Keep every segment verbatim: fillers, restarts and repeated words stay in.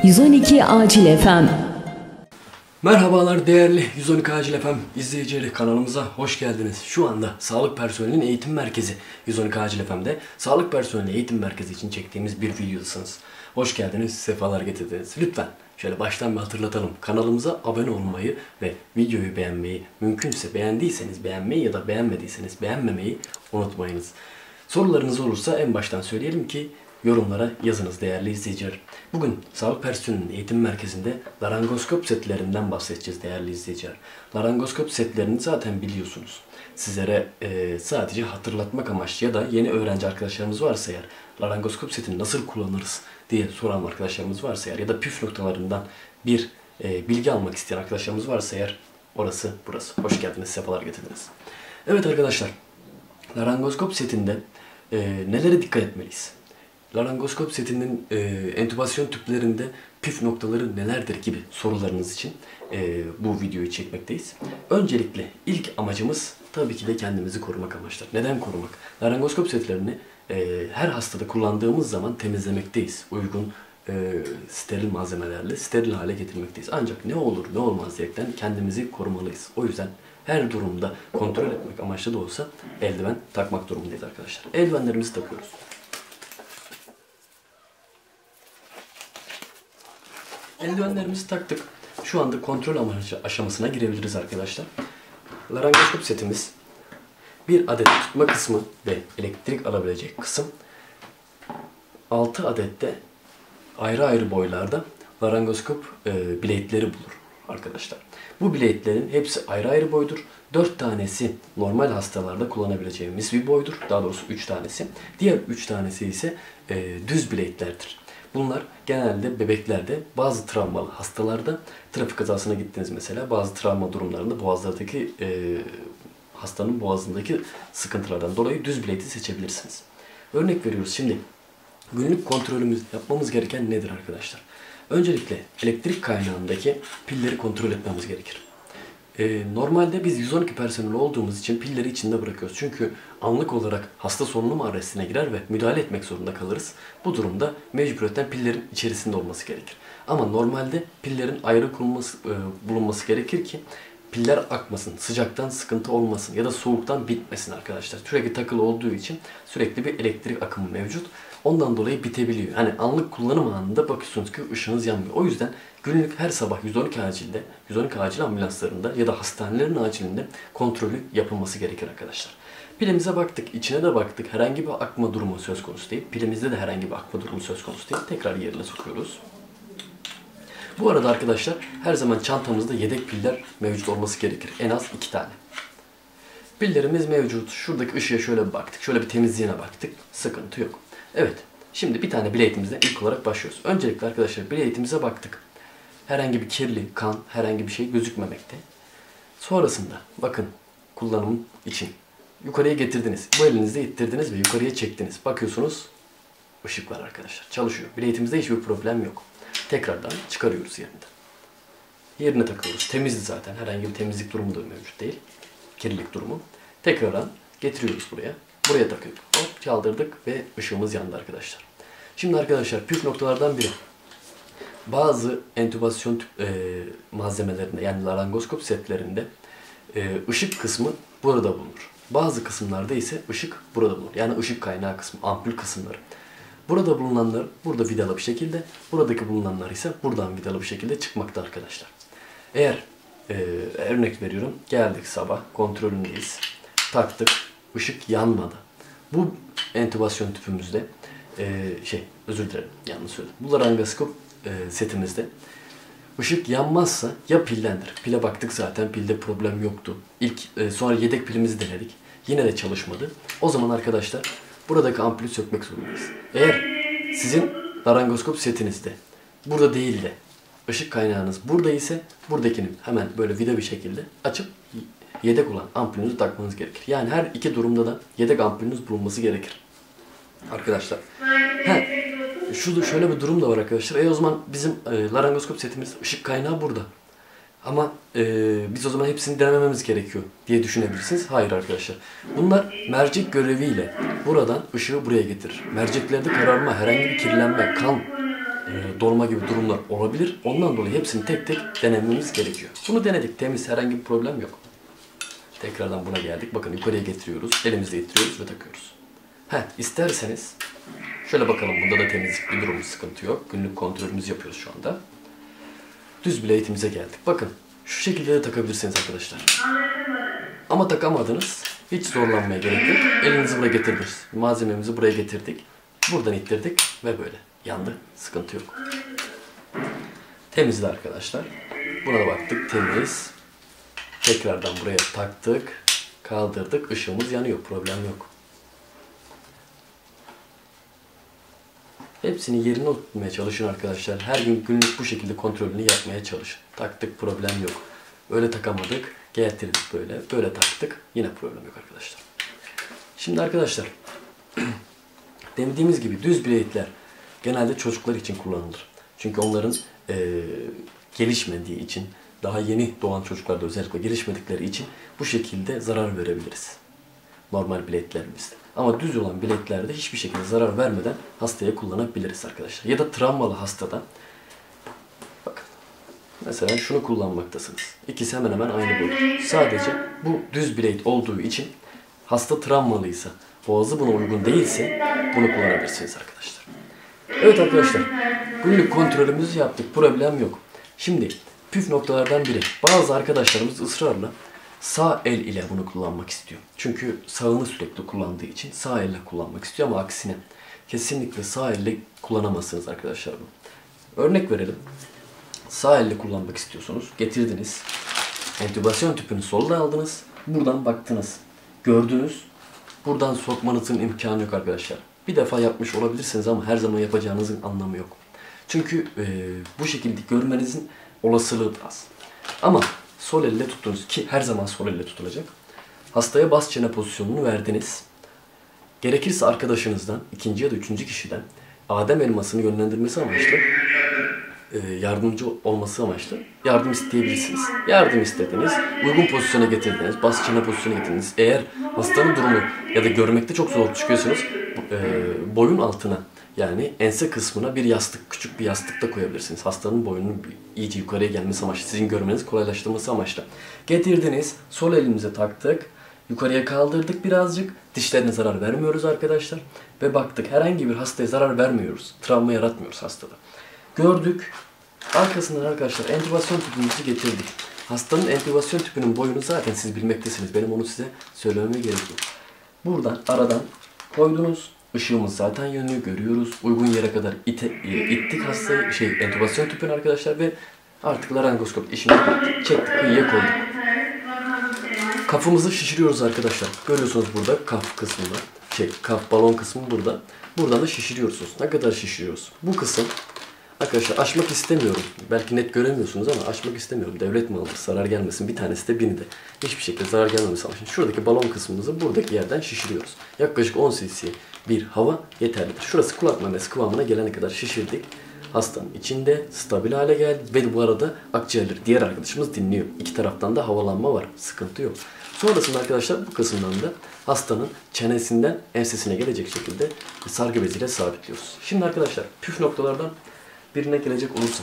yüz on iki Acil F M. Merhabalar değerli yüz on iki Acil F M izleyicileri, kanalımıza hoş geldiniz. Şu anda Sağlık Personeli'nin Eğitim Merkezi yüz on iki Acil F M'de Sağlık Personeli Eğitim Merkezi için çektiğimiz bir videodasınız. Hoş geldiniz, sefalar getirdiniz. Lütfen şöyle baştan bir hatırlatalım. Kanalımıza abone olmayı ve videoyu beğenmeyi, mümkünse beğendiyseniz beğenmeyi ya da beğenmediyseniz beğenmemeyi unutmayınız. Sorularınız olursa en baştan söyleyelim ki yorumlara yazınız değerli izleyiciler. Bugün Sağlık Personeli'nin Eğitim Merkezi'nde larangoskop setlerinden bahsedeceğiz değerli izleyiciler. Larangoskop setlerini zaten biliyorsunuz. Sizlere e, sadece hatırlatmak amaçlı ya da yeni öğrenci arkadaşlarımız varsa eğer larangoskop setini nasıl kullanırız diye soran arkadaşlarımız varsa eğer ya da püf noktalarından bir e, bilgi almak isteyen arkadaşlarımız varsa eğer orası burası. Hoş geldiniz, sefalar getirdiniz. Evet arkadaşlar, larangoskop setinde e, nelere dikkat etmeliyiz? Larangoskop setinin e, entübasyon tüplerinde püf noktaları nelerdir gibi sorularınız için e, bu videoyu çekmekteyiz. Öncelikle ilk amacımız tabii ki de kendimizi korumak amaçlar. Neden korumak? Larangoskop setlerini e, her hastada kullandığımız zaman temizlemekteyiz. Uygun e, steril malzemelerle steril hale getirmekteyiz. Ancak ne olur ne olmaz diyerekten kendimizi korumalıyız. O yüzden her durumda kontrol etmek amaçlı da olsa eldiven takmak durumundayız arkadaşlar. Eldivenlerimizi takıyoruz. Eldivenlerimizi taktık. Şu anda kontrol amacı aşamasına girebiliriz arkadaşlar. Larangoskop setimiz bir adet tutma kısmı ve elektrik alabilecek kısım, altı adet de ayrı ayrı boylarda larangoskop e, bileğitleri bulur arkadaşlar. Bu bileğitlerin hepsi ayrı ayrı boydur. dört tanesi normal hastalarda kullanabileceğimiz bir boydur. Daha doğrusu üç tanesi. Diğer üç tanesi ise e, düz bileğitlerdir. Bunlar genelde bebeklerde, bazı travmalı hastalarda, trafik kazasına gittiniz mesela, bazı travma durumlarında boğazlardaki e, hastanın boğazındaki sıkıntılardan dolayı düz bileği seçebilirsiniz. Örnek veriyoruz şimdi. Günlük kontrolümüz yapmamız gereken nedir arkadaşlar? Öncelikle elektrik kaynağındaki pilleri kontrol etmemiz gerekir. Ee, normalde biz yüz on iki personeli olduğumuz için pilleri içinde bırakıyoruz. Çünkü anlık olarak hasta solunum arrestine girer ve müdahale etmek zorunda kalırız. Bu durumda mecburiyetten pillerin içerisinde olması gerekir. Ama normalde pillerin ayrı kurulması, e, bulunması gerekir ki piller akmasın, sıcaktan sıkıntı olmasın ya da soğuktan bitmesin arkadaşlar. Sürekli takılı olduğu için sürekli bir elektrik akımı mevcut. Ondan dolayı bitebiliyor. Hani anlık kullanım anında bakıyorsunuz ki ışığınız yanmıyor. O yüzden günlük her sabah yüz on iki acilde, yüz on iki acil ambulanslarında ya da hastanelerin acilinde kontrolü yapılması gerekir arkadaşlar. Pilimize baktık, içine de baktık. Herhangi bir akma durumu söz konusu değil. Pilimizde de herhangi bir akma durumu söz konusu değil. Tekrar yerine sokuyoruz. Bu arada arkadaşlar her zaman çantamızda yedek piller mevcut olması gerekir. En az iki tane. Pillerimiz mevcut. Şuradaki ışığa şöyle bir baktık. Şöyle bir temizliğine baktık. Sıkıntı yok. Evet. Şimdi bir tane bileğitimizden ilk olarak başlıyoruz. Öncelikle arkadaşlar bileğitimize baktık. Herhangi bir kirli, kan, herhangi bir şey gözükmemekte. Sonrasında bakın kullanım için yukarıya getirdiniz. Bu elinizde ittirdiniz ve yukarıya çektiniz. Bakıyorsunuz ışık var arkadaşlar. Çalışıyor. Bileğitimizde hiçbir problem yok. Tekrardan çıkarıyoruz yerinden. Yerine takıyoruz. Temizdi zaten. Herhangi bir temizlik durumu da mevcut değil. Kirlilik durumu. Tekrardan getiriyoruz buraya. Buraya takıyoruz. Hop çaldırdık ve ışığımız yandı arkadaşlar. Şimdi arkadaşlar püf noktalardan biri. Bazı entübasyon tüp, e, malzemelerinde yani larangoskop setlerinde e, ışık kısmı burada bulunur. Bazı kısımlarda ise ışık burada bulunur. Yani ışık kaynağı kısmı, ampul kısımları. Burada bulunanlar burada vidalı bir şekilde, buradaki bulunanlar ise buradan vidalı bir şekilde çıkmakta arkadaşlar. Eğer e, örnek veriyorum, geldik sabah kontrolündeyiz, taktık, ışık yanmadı. Bu entübasyon tüpümüzde e, şey özür dilerim yanlış söyledim. Bu larangoskop e, setimizde ışık yanmazsa ya pillendir. Pile baktık zaten pilde problem yoktu. İlk e, sonra yedek pilimizi denedik. Yine de çalışmadı. O zaman arkadaşlar buradaki ampulü sökmek zorundayız. Eğer sizin larangoskop setinizde burada değil de ışık kaynağınız burada ise buradakini hemen böyle vida bir şekilde açıp yedek olan ampulünüzü takmanız gerekir. Yani her iki durumda da yedek ampulünüz bulunması gerekir. Arkadaşlar. He, şurada şöyle bir durum da var arkadaşlar. E o zaman bizim e, larangoskop setimiz ışık kaynağı burada. Ama e, biz o zaman hepsini denemememiz gerekiyor diye düşünebilirsiniz. Hayır arkadaşlar. Bunlar mercek göreviyle buradan ışığı buraya getirir. Merceklerde kararma, herhangi bir kirlenme, kan e, dolma gibi durumlar olabilir. Ondan dolayı hepsini tek tek denememiz gerekiyor. Bunu denedik. Temiz, herhangi bir problem yok. Tekrardan buna geldik. Bakın yukarıya getiriyoruz. Elimizle getiriyoruz ve takıyoruz. Heh, isterseniz şöyle bakalım. Bunda da temizlik bir durum, sıkıntı yok. Günlük kontrolümüzü yapıyoruz şu anda. Düz bileğitimize geldik. Bakın şu şekilde de takabilirsiniz arkadaşlar. Ama takamadınız. Hiç zorlanmaya gerek yok. Elinizi buraya getirdiniz. Malzememizi buraya getirdik. Buradan ittirdik ve böyle. Yandı. Sıkıntı yok. Temizdi arkadaşlar. Buna da baktık. Temiz. Tekrardan buraya taktık. Kaldırdık. Işığımız yanıyor. Problem yok. Hepsini yerine oturtmaya çalışın arkadaşlar. Her gün günlük bu şekilde kontrolünü yapmaya çalışın. Taktık, problem yok. Öyle takamadık, getirdik böyle. Böyle taktık, yine problem yok arkadaşlar. Şimdi arkadaşlar, dediğimiz gibi düz bilekler genelde çocuklar için kullanılır. Çünkü onların e, gelişmediği için, daha yeni doğan çocuklarda özellikle gelişmedikleri için bu şekilde zarar verebiliriz. Normal bileklerimizde. Ama düz olan bileklerde hiçbir şekilde zarar vermeden hastaya kullanabiliriz arkadaşlar. Ya da travmalı hastada, bakın mesela şunu kullanmaktasınız. İkisi hemen hemen aynı boyut. Sadece bu düz bilek olduğu için hasta travmalıysa, boğazı buna uygun değilse bunu kullanabilirsiniz arkadaşlar. Evet arkadaşlar, günlük kontrolümüzü yaptık. Problem yok. Şimdi püf noktalardan biri. Bazı arkadaşlarımız ısrarla sağ el ile bunu kullanmak istiyor. Çünkü sağını sürekli kullandığı için sağ elle kullanmak istiyor ama aksine kesinlikle sağ elle kullanamazsınız arkadaşlar bunu. Örnek verelim. Sağ elle kullanmak istiyorsunuz. Getirdiniz. Entübasyon tüpünü solda aldınız. Buradan baktınız. Gördünüz. Buradan sokmanızın imkanı yok arkadaşlar. Bir defa yapmış olabilirsiniz ama her zaman yapacağınızın anlamı yok. Çünkü e, bu şekilde görmenizin olasılığı da az. Ama sol elle tuttunuz ki her zaman sol elle tutulacak. Hastaya bas çene pozisyonunu verdiniz. Gerekirse arkadaşınızdan, ikinci ya da üçüncü kişiden Adem elmasını yönlendirmesi amaçlı, yardımcı olması amaçlı yardım isteyebilirsiniz. Yardım istediniz, uygun pozisyona getirdiniz, bas çene pozisyona getirdiniz. Eğer hastanın durumu ya da görmekte çok zor çıkıyorsanız boyun altına, yani ense kısmına bir yastık, küçük bir yastık da koyabilirsiniz. Hastanın boyunun iyice yukarıya gelmesi amaçlı, sizin görmenizi kolaylaştırması amaçlı. Getirdiniz, sol elimize taktık, yukarıya kaldırdık birazcık. Dişlerine zarar vermiyoruz arkadaşlar. Ve baktık herhangi bir hastaya zarar vermiyoruz. Travma yaratmıyoruz hastada. Gördük. Arkasından arkadaşlar entübasyon tüpümüzü getirdik. Hastanın entübasyon tüpünün boyunu zaten siz bilmektesiniz. Benim onu size söylememe gerek yok. Buradan aradan koydunuz. Işığımız zaten yanıyor, görüyoruz. Uygun yere kadar ite, ittik hastayı, şey, entübasyon tüpünü arkadaşlar ve artık larengoskop işimizi çektik, kıyıya koyduk. Kafımızı şişiriyoruz arkadaşlar. Görüyorsunuz burada kaf kısmında, şey, kaf balon kısmı burada. Buradan da şişiriyorsunuz. Ne kadar şişiriyoruz? Bu kısım arkadaşlar açmak istemiyorum. Belki net göremiyorsunuz ama açmak istemiyorum. Devlet mi alır? Zarar gelmesin. Bir tanesi de bini de. Hiçbir şekilde zarar gelmemesi için şuradaki balon kısmımızı buradaki yerden şişiriyoruz. Yaklaşık on cc bir hava yeterlidir. Şurası kulak memesi kıvamına gelene kadar şişirdik. Hastanın içinde stabil hale geldi ve bu arada akciğerleri diğer arkadaşımız dinliyor. İki taraftan da havalanma var. Sıkıntı yok. Sonrasında arkadaşlar bu kısımdan da hastanın çenesinden ensesine gelecek şekilde sargı beziyle sabitliyoruz. Şimdi arkadaşlar püf noktalardan birine gelecek olursak,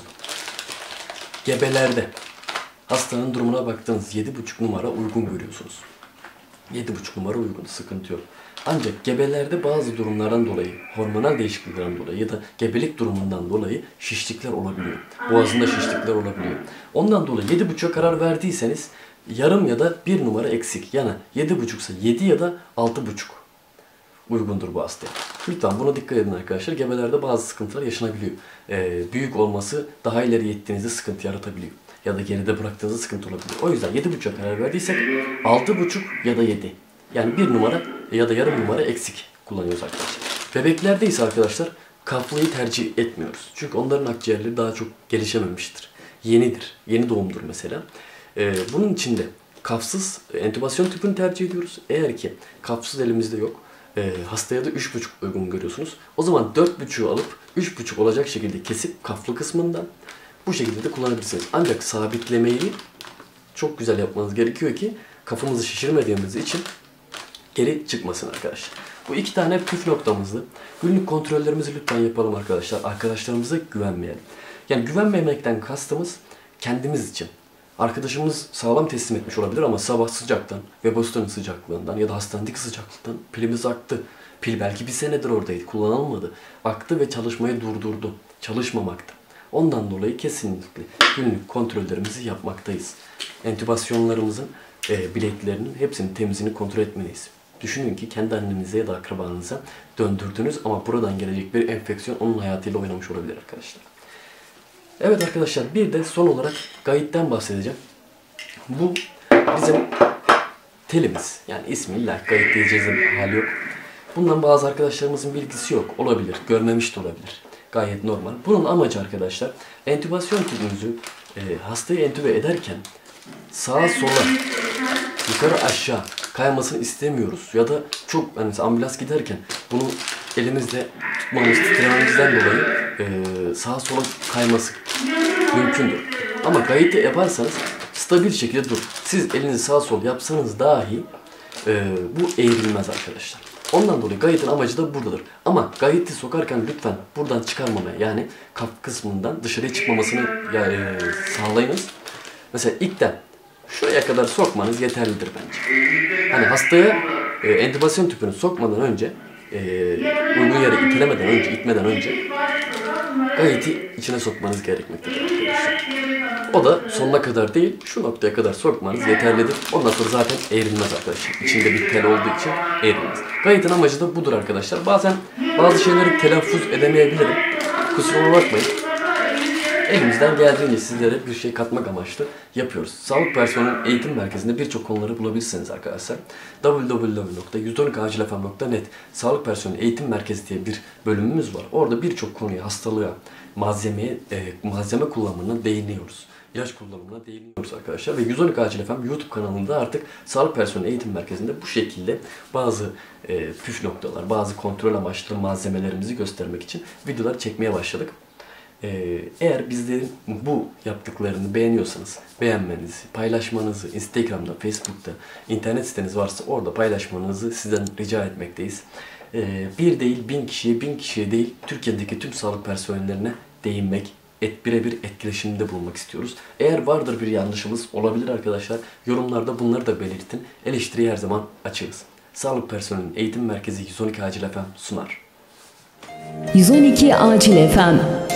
gebelerde hastanın durumuna baktığınız yedi buçuk numara uygun görüyorsunuz. yedi buçuk numara uygun, sıkıntı yok. Ancak gebelerde bazı durumlardan dolayı, hormonal değişikliklerden dolayı ya da gebelik durumundan dolayı şişlikler olabiliyor. Boğazında şişlikler olabiliyor. Ondan dolayı yedi buçuğa karar verdiyseniz yarım ya da bir numara eksik. Yani yedi buçuk ise yedi ya da altı buçuk uygundur bu hastaya. Lütfen buna dikkat edin arkadaşlar. Gebelerde bazı sıkıntılar yaşanabiliyor. Ee, büyük olması daha ileri yettiğinizde sıkıntı yaratabiliyor. Ya da geride bıraktığınızda sıkıntı olabiliyor. O yüzden yedi buçuğa karar verdiysek altı buçuk ya da yedi. Yani bir numara ya da yarım numara eksik kullanıyoruz arkadaşlar. Bebeklerde ise arkadaşlar kaflıyı tercih etmiyoruz. Çünkü onların akciğerleri daha çok gelişememiştir. Yenidir. Yeni doğumdur mesela. Ee, bunun için de kafsız entübasyon tüpünü tercih ediyoruz. Eğer ki kafsız elimizde yok, e, hastaya da üç buçuk uygun görüyorsunuz. O zaman dört buçuğu alıp üç buçuk olacak şekilde kesip kaflı kısmından bu şekilde de kullanabilirsiniz. Ancak sabitlemeyi çok güzel yapmanız gerekiyor ki kafamızı şişirmediğimiz için geri çıkmasın arkadaşlar. Bu iki tane püf noktamızdı. Günlük kontrollerimizi lütfen yapalım arkadaşlar. Arkadaşlarımıza güvenmeyelim. Yani güvenmemekten kastımız kendimiz için. Arkadaşımız sağlam teslim etmiş olabilir ama sabah sıcaktan, Webasto'nun sıcaklığından ya da hastanedeki sıcaklıktan pilimiz aktı. Pil belki bir senedir oradaydı, kullanılmadı. Aktı ve çalışmayı durdurdu. Çalışmamakta. Ondan dolayı kesinlikle günlük kontrollerimizi yapmaktayız. Entübasyonlarımızın e, bileklerinin hepsinin temizliğini kontrol etmeliyiz. Düşünün ki kendi annenize ya da akrabanıza döndürdünüz ama buradan gelecek bir enfeksiyon onun hayatıyla oynamış olabilir arkadaşlar. Evet arkadaşlar, bir de son olarak gayitten bahsedeceğim. Bu bizim telimiz. Yani ismi illa gayet diyeceğiz hali yok. Bundan bazı arkadaşlarımızın bilgisi yok. Olabilir. Görmemiş de olabilir. Gayet normal. Bunun amacı arkadaşlar, entübasyon tüpümüzü e, hastayı entübe ederken sağa sola, yukarı aşağı kaymasını istemiyoruz. Ya da çok yani ambulans giderken bunu elimizde tutmamız, titrememizden dolayı e, sağa sola kayması mümkündür. Ama gayeti yaparsanız stabil şekilde dur. Siz elinizi sağa sola yapsanız dahi e, bu eğrilmez arkadaşlar. Ondan dolayı gayetin amacı da buradadır. Ama gayeti sokarken lütfen buradan çıkarmamaya, yani kap kısmından dışarıya çıkmamasını ya, e, sağlayınız. Mesela ilkten şuraya kadar sokmanız yeterlidir bence. Hani hastaya e, entübasyon tüpünü sokmadan önce, e, uygun yere itelemeden önce, itmeden önce gayeti içine sokmanız gerekmektedir arkadaşlar. O da sonuna kadar değil, şu noktaya kadar sokmanız yeterlidir. Ondan sonra zaten eğrilmez arkadaşlar. İçinde bir tel olduğu için eğrilmez. Gayetin amacı da budur arkadaşlar. Bazen bazı şeyleri telaffuz edemeyebilirim. Kusuruma bakmayın. Elimizden geldiğince sizlere bir şey katmak amaçlı yapıyoruz. Sağlık Personeli Eğitim Merkezi'nde birçok konuları bulabilirsiniz arkadaşlar. double-u double-u double-u nokta yüz on iki acil f m nokta net Sağlık Personeli Eğitim Merkezi diye bir bölümümüz var. Orada birçok konuya, hastalığa, malzemeye, e, malzeme kullanımına değiniyoruz. İlaç kullanımına değiniyoruz arkadaşlar. Ve yüz on iki acil f m YouTube kanalında artık Sağlık Personeli Eğitim Merkezi'nde bu şekilde bazı e, püf noktalar, bazı kontrol amaçlı malzemelerimizi göstermek için videolar çekmeye başladık. Eğer bizlerin bu yaptıklarını beğeniyorsanız beğenmenizi, paylaşmanızı, Instagram'da, Facebook'ta, internet siteniz varsa orada paylaşmanızı sizden rica etmekteyiz. Bir değil bin kişiye, bin kişiye değil Türkiye'deki tüm sağlık personellerine değinmek, et, birebir etkileşimde bulunmak istiyoruz. Eğer vardır bir yanlışımız olabilir arkadaşlar, yorumlarda bunları da belirtin. Eleştiriye her zaman açığız. Sağlık Personeli Eğitim Merkezi yüz on iki Acil F M sunar. yüz on iki Acil F M